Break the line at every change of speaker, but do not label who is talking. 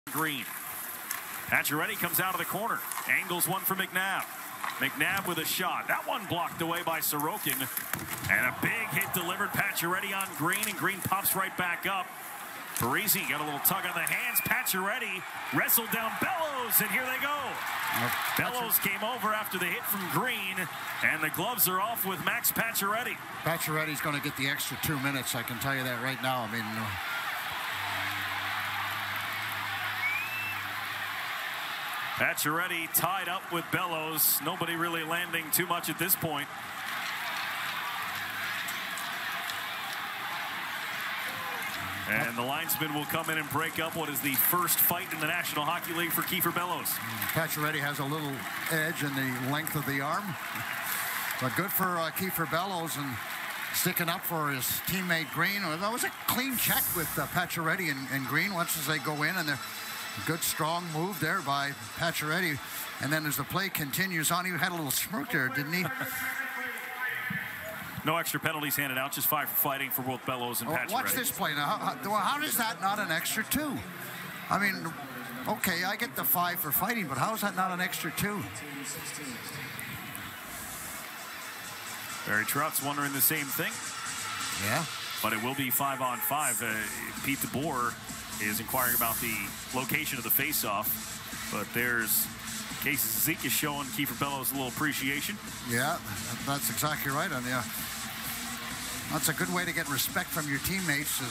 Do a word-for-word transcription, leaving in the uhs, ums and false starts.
Green. Pacioretty comes out of the corner. Angles one for McNabb. McNabb with a shot. That one blocked away by Sorokin. And a big hit delivered. Pacioretty on Green, and Green pops right back up. Parisi got a little tug on the hands. Pacioretty wrestled down Bellows, and here they go. Yep. Bellows came over after the hit from Green, and the gloves are off with Max Pacioretty.
Pacioretty's going to get the extra two minutes, I can tell you that right now. I mean, uh...
Pacioretty tied up with Bellows. Nobody really landing too much at this point. And the linesman will come in and break up what is the first fight in the National Hockey League for Kieffer Bellows.
Pacioretty has a little edge in the length of the arm. But good for uh, Kieffer Bellows and sticking up for his teammate Green. That was a clean check with uh, Pacioretty and, and Green once as they go in. And a good, strong move there by Pacioretty. And then as the play continues on, he had a little smirk there, didn't he?
No extra penalties handed out, just five for fighting for both Bellows and
oh,
Pacioretty.
Watch this play now. How, how, how is that not an extra two? I mean, okay, I get the five for fighting, but how is that not an extra two?
Barry Trout's wondering the same thing.
Yeah.
But it will be five on five. Uh, Pete DeBoer is inquiring about the location of the faceoff, but there's Casey Zeke is showing Kieffer Bellows a little appreciation.
Yeah, that's exactly right. And yeah, that's a good way to get respect from your teammates.